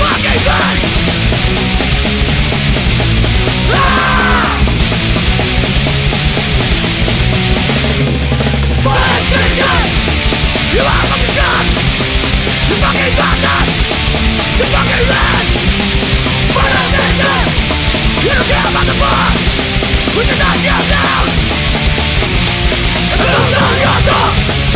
fucking man. Politician, you are fucking God. You fucking bastard. You fucking rat. Politician, you don't care about the poor. We can knock you down. Don't know your dog.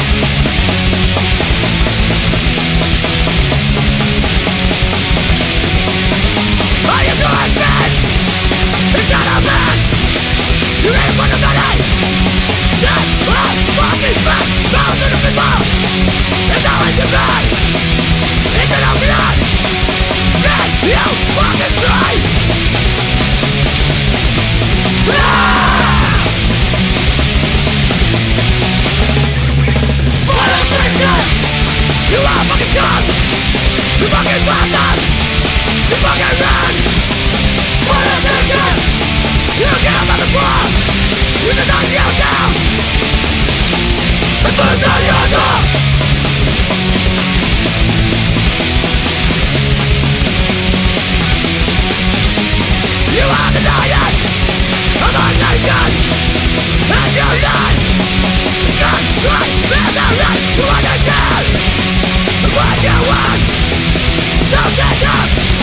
All you do is bitch. It's not a man. You ain't for the money. That's all fucking bad. Bound to the people. It's always the bad. It's an opiate. Bitch, you fucking try. Politician, you are fucking God. You fucking bastard. You fucking man. Politician, you don't care about the poor. You can knock you down. And burn down your door. You are the lion of our nation. And you lie. God, right, there's a right to understand what you want. Don't get up.